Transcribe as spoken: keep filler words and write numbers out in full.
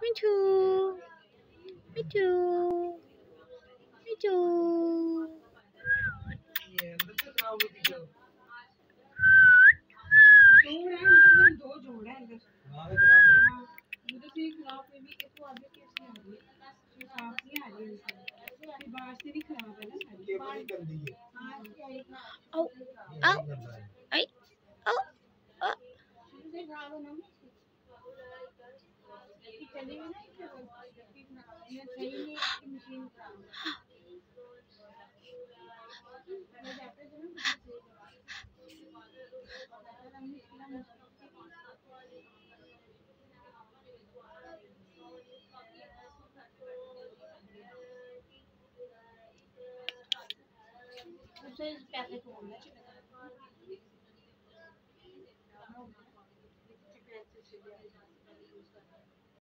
मिठू मिठू मिठू। जोड़ है अंदर, दो जोड़ है अंदर। हाँ मुझे से खराब में भी इसको आगे कैसे आ रही है, साफ नहीं आ रही है, ये बाहर से भी खराब है ना सारी, बाहर गंदी है। हां आओ आओ आई आओ आ मुझे खराब होना कि चली गई ना, ये सही नहीं इसकी मशीन खराब है। मैं जाते थे ना उसे पैसे खोलने चाहिए।